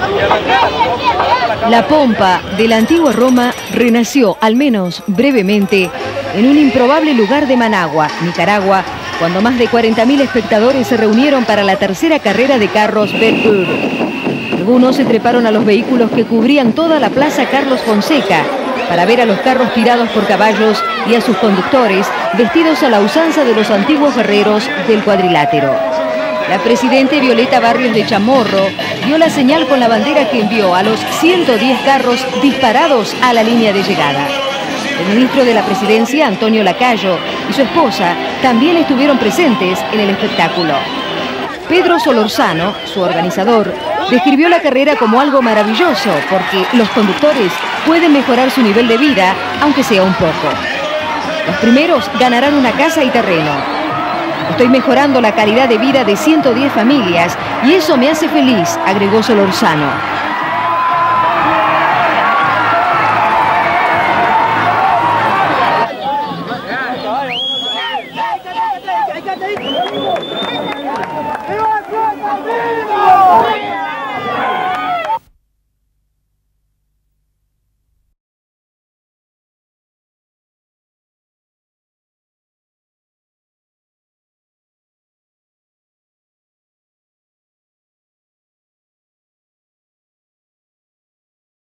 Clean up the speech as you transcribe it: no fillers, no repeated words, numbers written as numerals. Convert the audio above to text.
La pompa de la antigua Roma renació, al menos brevemente, en un improbable lugar de Managua, Nicaragua, cuando más de 40.000 espectadores se reunieron para la tercera carrera de carros Ben-Hur. Algunos se treparon a los vehículos que cubrían toda la plaza Carlos Fonseca para ver a los carros tirados por caballos y a sus conductores vestidos a la usanza de los antiguos guerreros del cuadrilátero. La presidenta Violeta Barrios de Chamorro dio la señal con la bandera que envió a los 110 carros disparados a la línea de llegada. El ministro de la Presidencia, Antonio Lacayo, y su esposa también estuvieron presentes en el espectáculo. Pedro Solorzano, su organizador, describió la carrera como algo maravilloso porque los conductores pueden mejorar su nivel de vida, aunque sea un poco. Los primeros ganarán una casa y terreno. Estoy mejorando la calidad de vida de 110 familias y eso me hace feliz, agregó Solorzano.